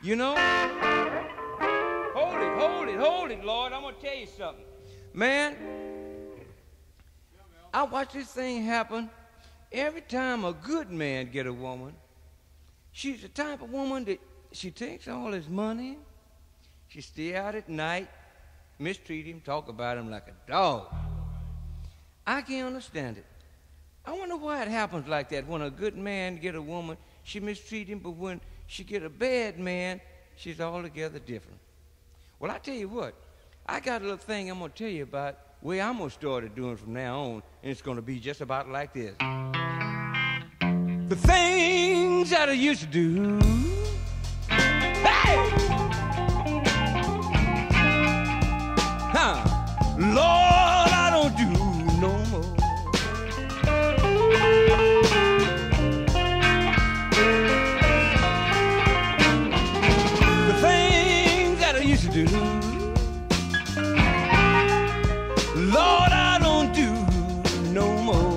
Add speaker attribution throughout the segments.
Speaker 1: You know? Hold it, Lord. I'm going to tell you something. Man, I watch this thing happen every time a good man get a woman. She's the type of woman that she takes all his money, she stay out at night, mistreat him, talk about him like a dog. I can't understand it. I wonder why it happens like that. When a good man get a woman, she mistreat him, but when she get a bad man, she's altogether different. Well, I tell you what, I got a little thing I'm going to tell you about the way I'm going to start doing from now on, and it's going to be just about like this. The things that I used to do. Hey! Huh. Lord, I don't do no more. The things that I used to do. Lord, I don't do no more.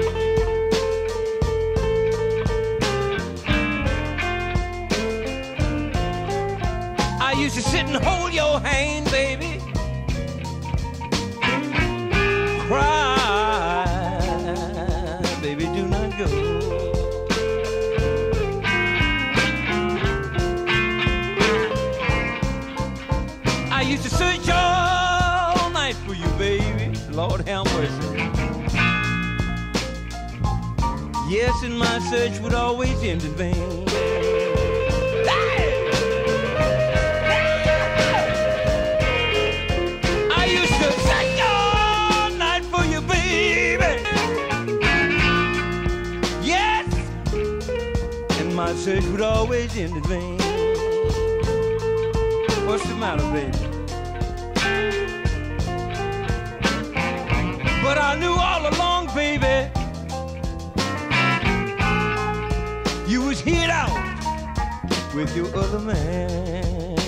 Speaker 1: I used to sit and hold your hand, baby. Cry, baby, do not go. I used to search all night for you, baby. Lord have mercy. Yes, and my search would always end in vain. I used to search all night for you, baby. Yes, and my search would always end in vain. What's the matter, baby? But I knew all along, baby, you was hid out with your other man.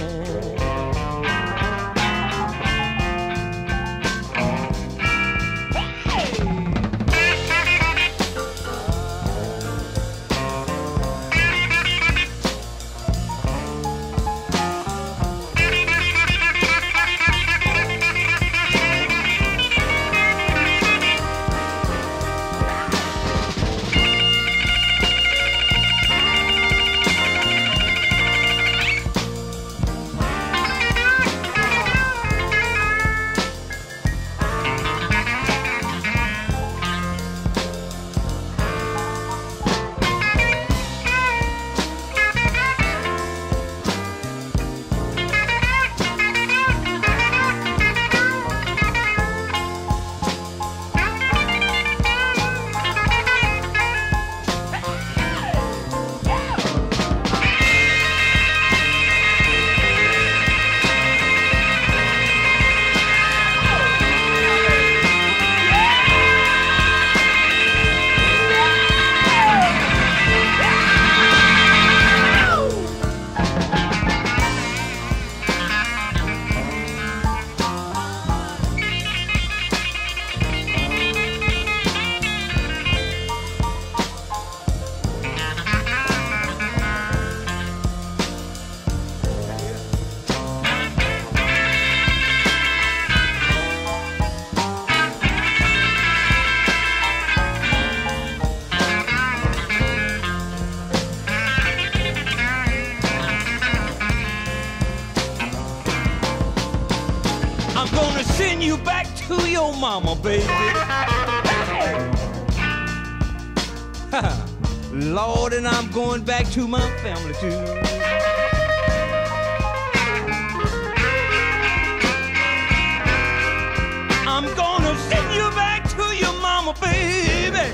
Speaker 1: I'm gonna send you back to your mama, baby. Lord, and I'm going back to my family too. I'm gonna send you back to your mama, baby.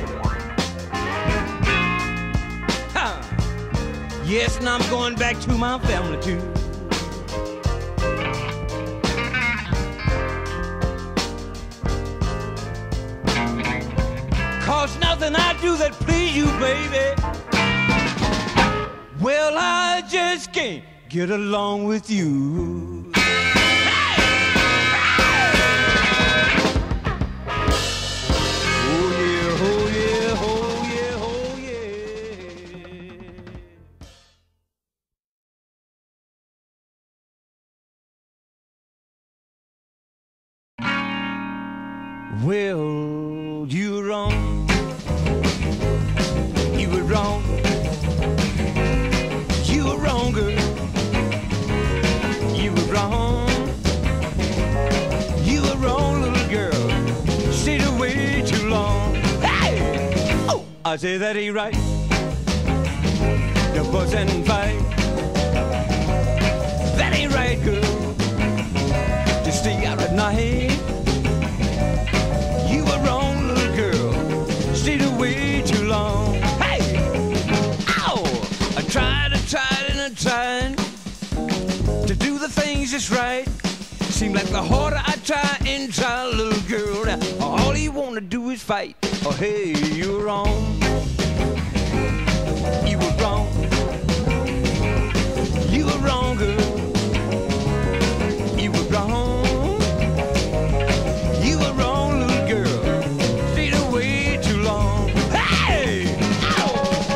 Speaker 1: Yes, and I'm going back to my family too. Cause nothing I do that please you, baby. Well, I just can't get along with you. Well, you were wrong. You were wrong. You were wrong, girl. You were wrong. You were wrong, little girl. Stayed away too long. Hey! Oh, I say that ain't right. The fuss and fight. That ain't right, girl. To stay out at night. You were wrong, little girl. Stayed away too long. Hey! Ow! I tried and I tried to do the things just right. Seemed like the harder I try and try, little girl, all you wanna do is fight. Oh, hey, you were wrong. You were wrong. You were wrong, girl. You were wrong. You were wrong, little girl. Stayed away too long. Hey! Ow!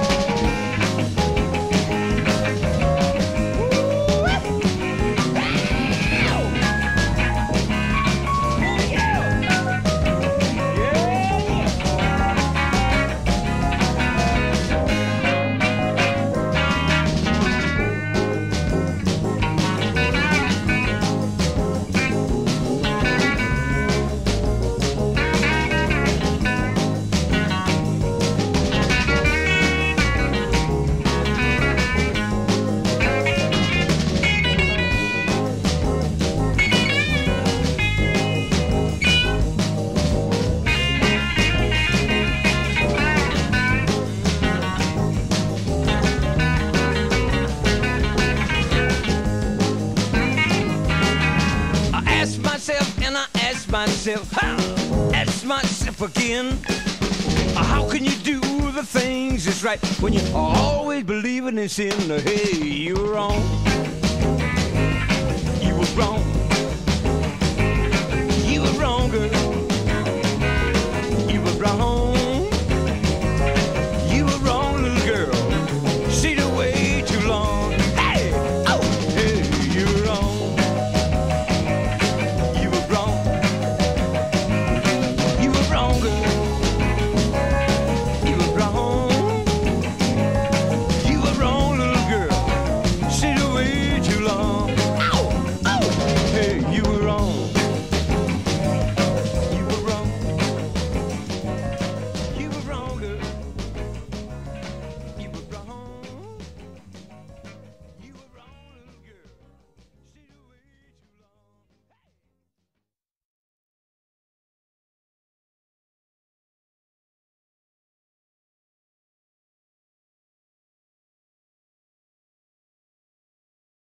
Speaker 1: Ask myself again, how can you do the things that's right when you're always believing in sin? Hey, you were wrong. You were wrong.